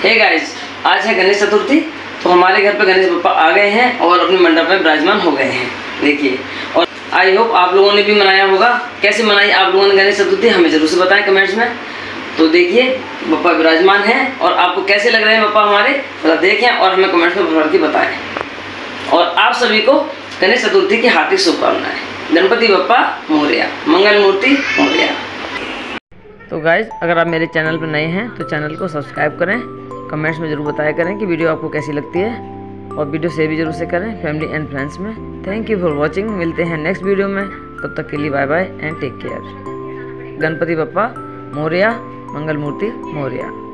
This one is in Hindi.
हे गाइस, आज है गणेश चतुर्थी। तो हमारे घर पे गणेश बप्पा आ गए हैं और अपने मंडप में विराजमान हो गए हैं। देखिए, और आई होप आप लोगों ने भी मनाया होगा। कैसे मनाई आप लोगों ने गणेश चतुर्थी, हमें जरूर से बताएं कमेंट्स में। तो देखिए, बप्पा विराजमान हैं और आपको कैसे लग रहे हैं बप्पा हमारे, थोड़ा देखें और हमें कमेंट्स में भर के बताएं। और आप सभी को गणेश चतुर्थी की हार्दिक शुभकामनाएं। गणपति बप्पा मोरया, मंगल मूर्ति मोरया। तो गाइज, अगर आप मेरे चैनल पर नए हैं तो चैनल को सब्सक्राइब करें। कमेंट्स में ज़रूर बताया करें कि वीडियो आपको कैसी लगती है, और वीडियो शेयर भी जरूर से करें फैमिली एंड फ्रेंड्स में। Thank you for watching. मिलते हैं नेक्स्ट वीडियो में, तब तक के लिए bye bye and take care. Ganpati बप्पा मोरया, मंगल मूर्ति मोरया।